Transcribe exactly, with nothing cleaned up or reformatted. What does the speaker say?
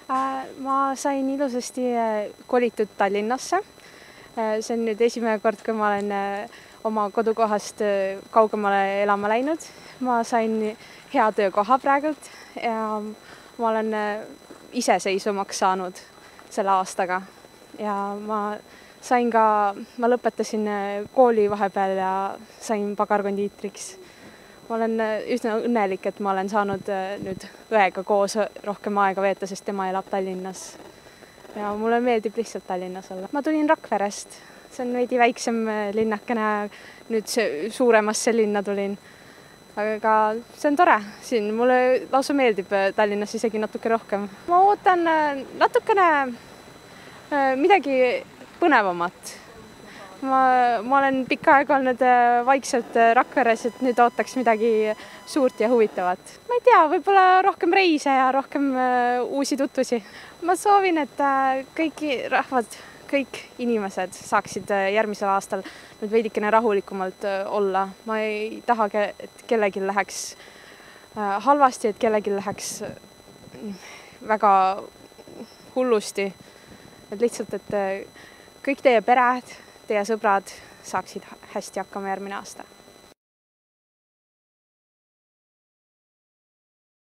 Ma sain ilusasti kolitud Tallinnasse. See on nüüd esimene kord, kui ma olen oma kodukohast kaugemale elama läinud. Ma sain hea töökoha praegult ja ma olen iseseisvamaks saanud selle aastaga. Ja ma sain ka, ma lõpetasin kooli vahepeal ja sain pagarkondiitriks. Ma olen üsna õnnelik, et ma olen saanud nüüd õega koos rohkem aega veeta, sest tema elab Tallinnas. Ja mulle meeldib lihtsalt Tallinnas olla. Ma tulin Rakverest. See on veidi väiksem linnakene, nüüd suuremasse linna tulin. Aga see on tore siin. Mulle lausa meeldib Tallinnas isegi natuke rohkem. Ma ootan natukene midagi põnevamat. Ma, ma olen pikka aega olnud vaikselt Rakveres, et nüüd ootaks midagi suurt ja huvitavat. Ma ei tea, võib-olla rohkem reise ja rohkem uusi tutvusi. Ma soovin, et kõiki rahvad, kõik inimesed saaksid järgmisel aastal nüüd veidikene rahulikumalt olla. Ma ei taha, et kellelgi läheks halvasti, et kellelgi läheks väga hullusti. Et lihtsalt, et kõik teie pered, teie sõbrad saaksid hästi hakkama järgmine aasta.